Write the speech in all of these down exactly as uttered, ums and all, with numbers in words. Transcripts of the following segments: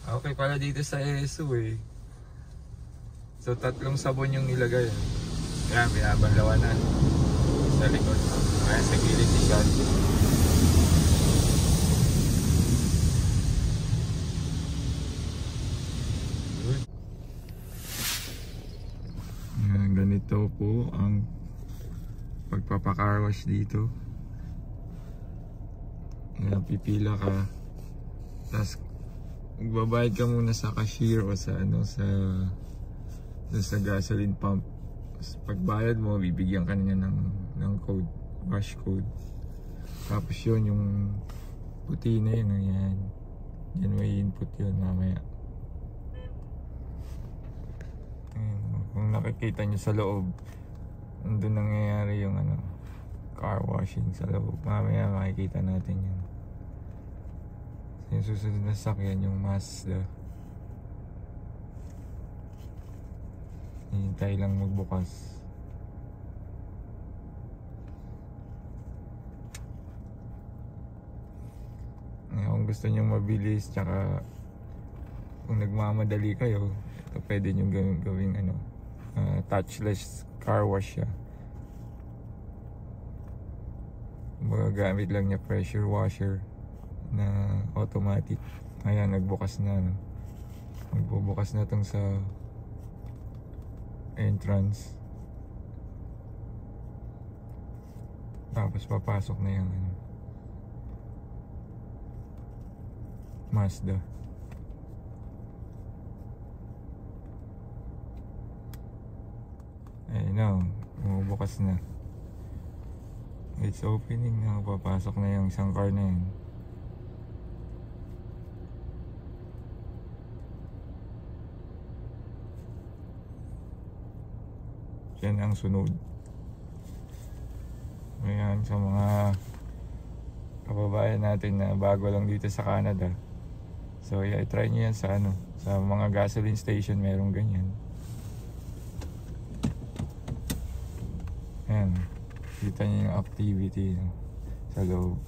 Okay pala dito sa E S O eh. So tatlong sabon yung nilagay. Ayan, binabanlawan na sa likod. Ayan, sa gilid si Sean. Ayan, ganito po ang pagpapacar wash dito. Ayan, pipila ka. Tapos magbabayad ka muna sa cashier o sa ano sa sa gasoline pump. Pagbayad mo, bibigyan ka niya ng, ng code, wash code. Tapos yun, yung puti na yun, ayan. Yan may input yun mamaya. Ayan, kung nakikita nyo sa loob, nandun nangyayari yung ano, car washing sa loob. Mamaya makikita natin yun. Yung susunod na sakyan, yung Mazda. Hintay lang magbukas. Ngayon, kung gusto nyo mabilis, tsaka kung nagmamadali kayo, ito pwede nyo gawing, gawing ano, uh, touchless car wash siya. Magagamit lang niya pressure washer na automatic. Ayan, nagbukas na, no? Magbubukas na tong sa entrance. Tapos papasok na yung ano, Mazda. Ayun na, bumubukas na. It's opening na, papasok na yung isang car na yun. Yan ang sunod. Ayan, sa mga kababayan natin na bago lang dito sa Canada. So yeah, try nyo yan sa ano, sa mga gasoline station, merong ganyan. Ayan, kita nyo yung activity, no, sa loob.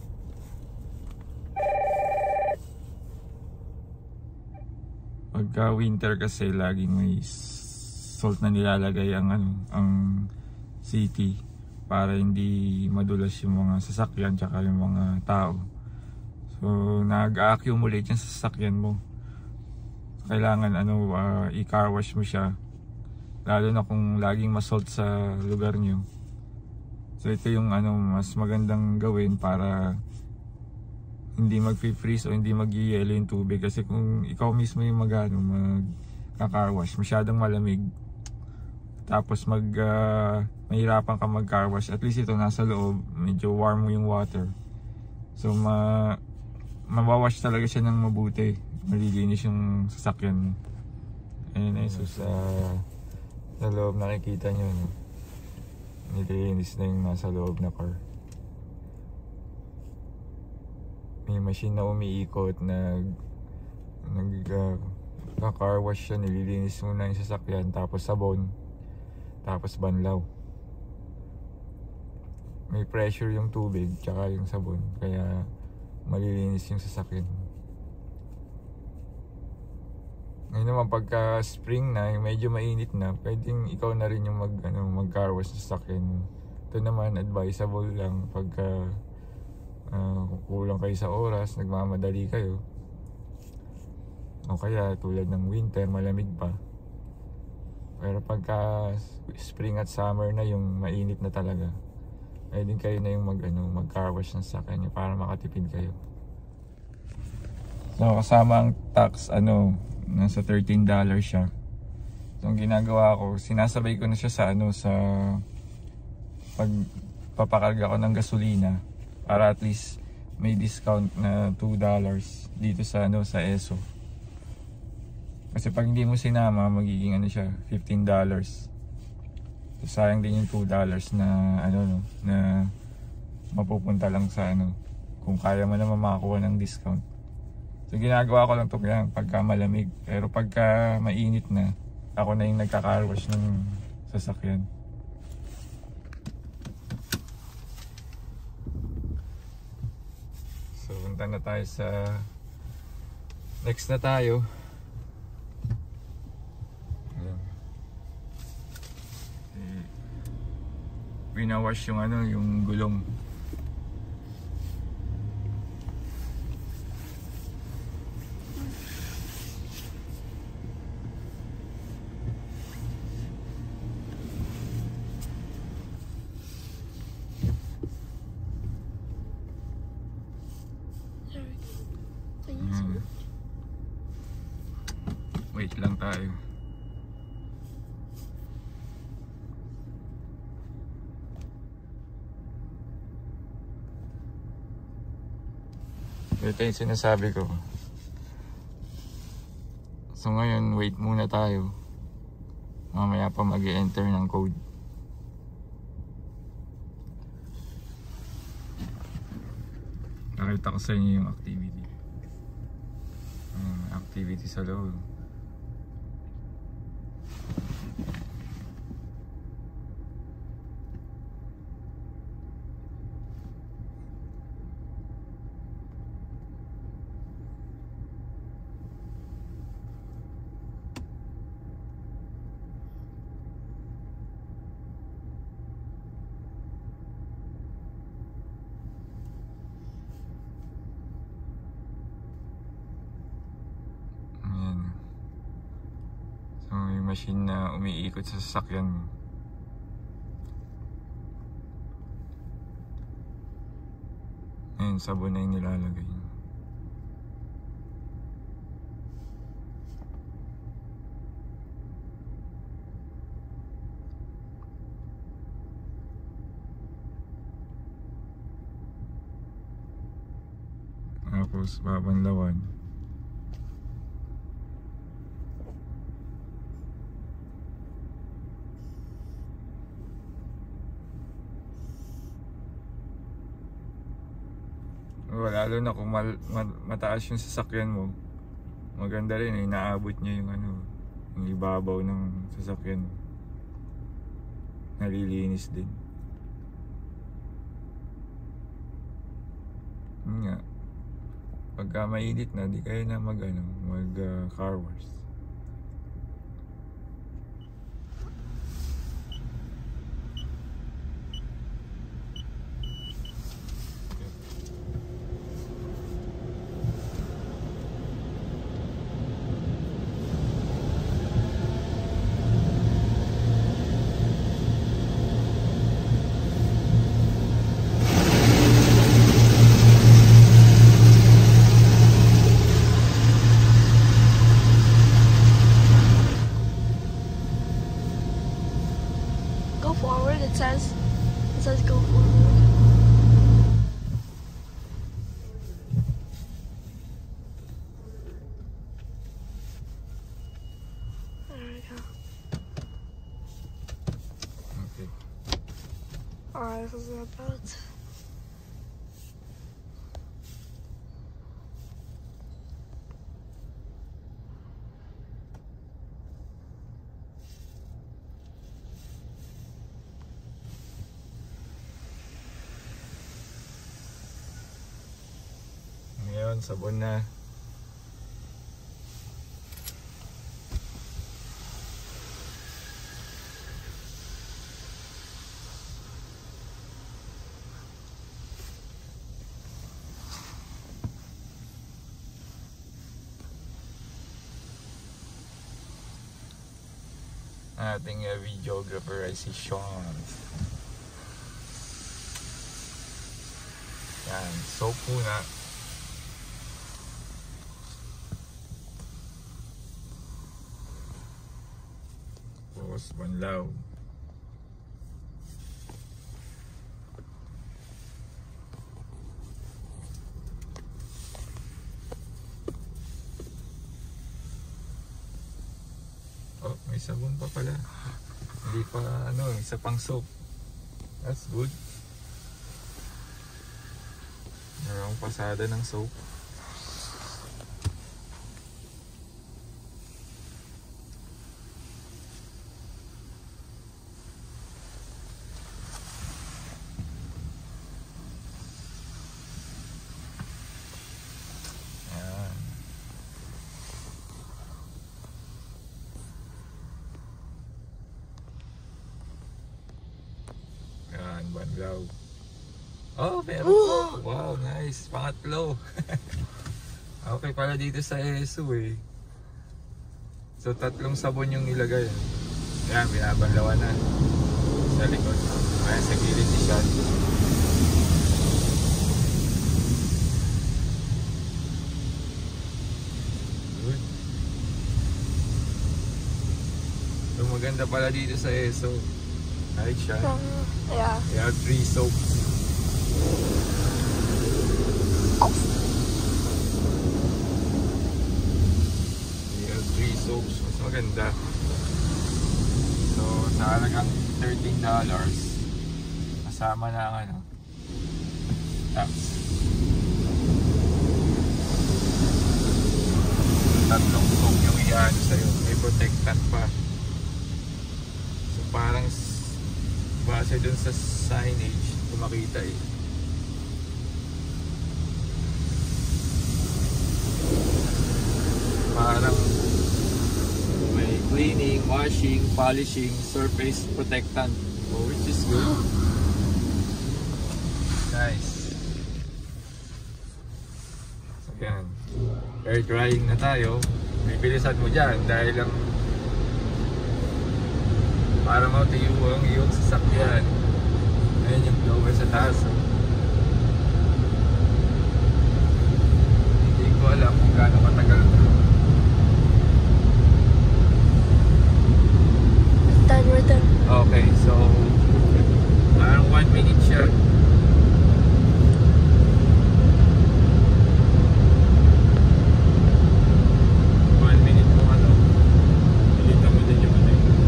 Pagka winter kasi laging may salt na nilalagay ang ano, ang city para hindi madulas yung mga sasakyan tsaka yung mga tao. So nag-accumulate yung sasakyan mo. Kailangan ano, uh, i-car wash mo siya, lalo na kung laging masalt sa lugar nyo. So ito yung ano, mas magandang gawin para hindi mag-freeze o hindi mag-yelo yung tubig. Kasi kung ikaw mismo yung mag-ano, mag-car wash, masyadong malamig, tapos mag uh, mahirapan ka mag car wash, at least ito nasa loob, medyo warm mo yung water. So ma mabawash talaga siya ng mabuti, malilinis yung sasakyan mo. Ayun ay, so sa, sa loob nakikita nyo, no? Nililinis na yung nasa loob na car. May machine na umiikot, nag nag uh, car wash siya, nililinis muna yung sasakyan, tapos sabon, tapos banlaw. May pressure yung tubig tsaka yung sabon, kaya malilinis yung sasakyan. Ngayon naman pagka spring na, yung medyo mainit na, pwedeng ikaw na rin yung mag, ano, mag car wash sa sasakyan. Ito naman advisable lang pagka uh, kulang kayo sa oras, nagmamadali kayo, o kaya tulad ng winter, malamig pa. Pero pagka spring at summer na, yung mainit na talaga, ay din kayo na yung mag, ano, mag car wash ng sasakyan nyo para makatipid kayo. So kasama ang tax, ano, nasa thirteen dollars siya. So ang ginagawa ko, sinasabay ko na siya sa ano, sa pagpapakarga ko ng gasolina, para at least may discount na two dollars dito sa ano, sa E S O. Kasi pag hindi mo sinama, magiging ano siya, fifteen dollars. So sayang din yung two dollars na ano, no, na mapupunta lang sa ano, kung kaya mo naman makakuha ng discount. So ginagawa ko lang ito kaya pagka malamig. Pero pagka mainit na, ako na yung nagka-car wash ng sasakyan. So punta na tayo sa next na tayo. pinawash yung ano, yung gulong. Hmm. Wait lang tayo. Ito yung sinasabi ko. So ngayon, wait muna tayo. Mamaya pa mag-enter ng code. Nakita ko sa inyo yung activity. Um, activity sa loob. Machine na umiikot sa sasakyan mo. Ngayon, sabon na yung nilalagay. Tapos babanlawan. Oh, lalo na kung mal, mal, mataas yung sasakyan mo, maganda rin eh, inaabot niya yung ano, yung ibabaw ng sasakyan. Nalilinis din. Yun nga, pagka mainit na, di kayo na mag, ano, mag uh, car wash. Go forward, it says. It says go forward. There we go. Okay. Alright, this is about. Ngayon, sabon na. Ating uh, videographer ay si Sean. Yan, soap muna. Tapos banlaw. Oh, may sabon pa pala. Hindi pa ano, isa pang soap. That's good. Mayroong pasada ng soap. Ayan. Glove. Oh, meron po. Wow, nice. Pangatlo. Okay pala dito sa E S U eh. So tatlong sabon yung ilagay. Ayan, binabanlawan na. Sa likod. Ayan, sa gilid ni Sean. Good. So maganda pala dito sa E S U. Right, Sean? Um, yeah. They have three soaps. They have three soaps. Mas maganda. So, sa halagang thirteen dollars, kasama na ang ano, tax. Tatlong soap yung iyan sa'yo. May protectant pa. So, parang base dun sa signage, kumakita eh. Parang may cleaning, washing, polishing, surface protectant. Oh, which is good. Nice. So yan. Air drying na tayo. Bibilisan mo dyan dahil lang para matuyo ang iyong sasakyan. Ayan yung blower sa taas. Hindi ko alam kung gaano katagal ito. Done with them. Okay, so parang one minute siya. One minute mo ano. Pilita mo din yung ano.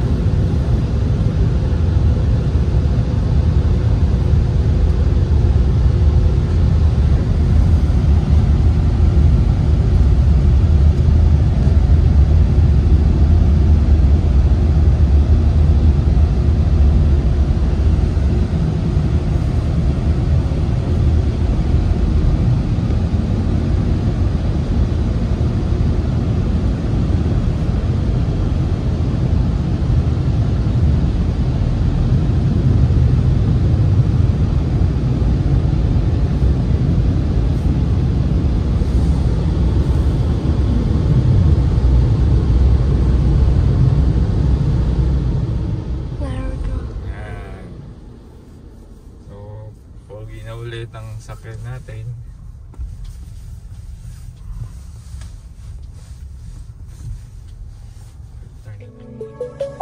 Ulit ang sakyan natin. Turn it on.